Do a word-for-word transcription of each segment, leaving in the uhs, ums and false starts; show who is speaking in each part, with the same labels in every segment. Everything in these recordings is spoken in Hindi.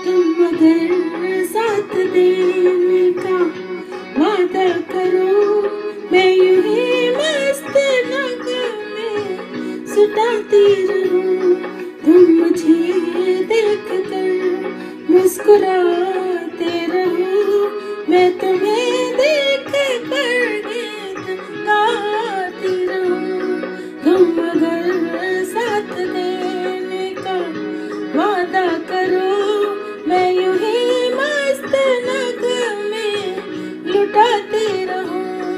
Speaker 1: तुम अगर साथ देने का वादा करो, मैं यूं ही मस्त नगमे सुनाती रहूं। तुम मुझे देख कर मुस्कुराते रहो, मैं तुम्हें देख कर गीत गाती रहूं। तुम अगर साथ देने का वादा करो, मैं यूं ही मस्त नगमे लुटाती रहूं।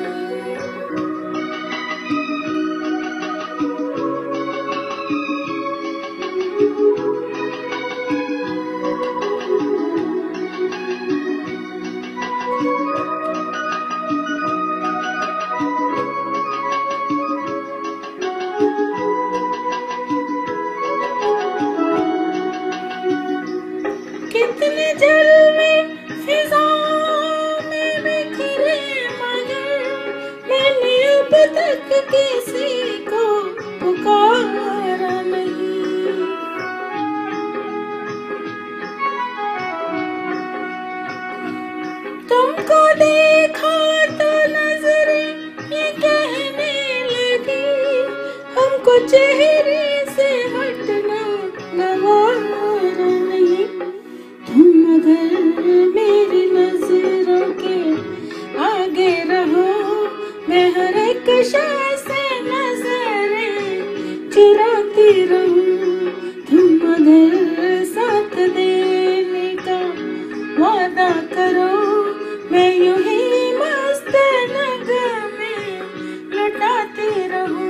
Speaker 1: कितने जलवे फिजाओं में बिखरे, मगर मैंने अब तक किसी को पुकारा नहीं। तुमको देखा तो नजरें ये कहने लगी, हमको चेहरे से हटना गवारा नहीं। तुम अगर मेरी नजरों के आगे रहो, मैं हर एक शय से नजरें चुराती रहूं। तुम अगर साथ देने का वादा करो, मैं यूं ही मस्त नगमे लुटाती रहूं।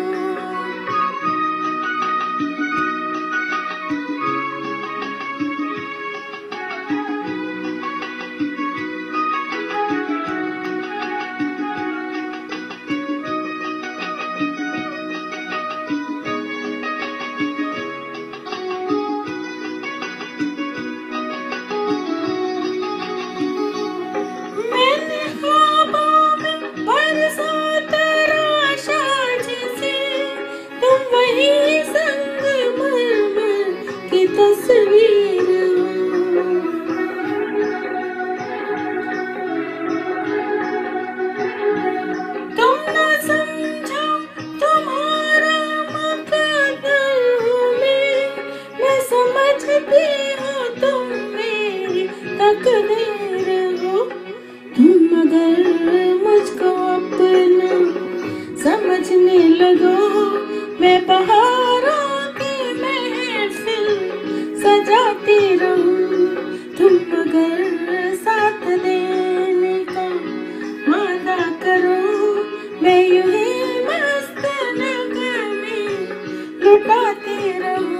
Speaker 1: तस्वीर तुम न समझो तुम्हारा मकदर हूँ मैं, मैं समझती हूँ तुम मेरी तकदीर हो। तुम अगर मुझको अपना समझने लगो, मैं पहाड़ों सजाती रहूं। तुम अगर साथ देने का वादा करो, मैं यूं ही मस्त नगमे लुटाती रहूं।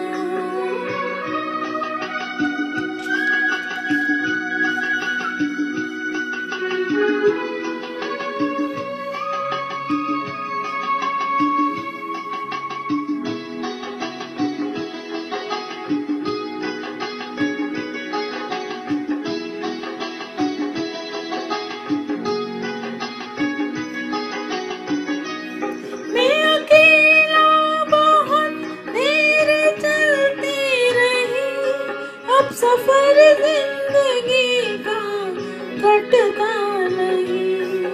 Speaker 1: सफर जिंदगी का कटता नहीं,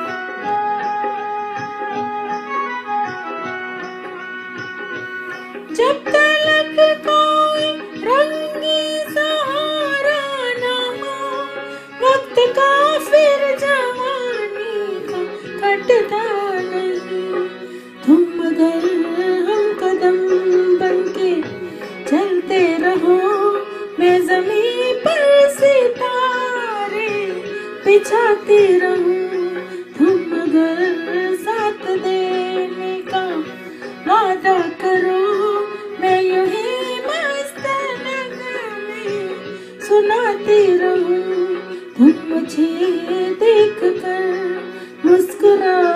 Speaker 1: जब तलक कोई रंगी सहारा न हो, वक्त का फिर जवानी का कटता नहीं। तुम अगर हम कदम बनके चलते रहो, मैं ज़मीं पर सितारे बिछाती रहूं। तुम अगर साथ देने का वादा करो, मैं यूं ही मस्त नगमे सुनाती रहूं। तुम मुझे देख कर मुस्कुरा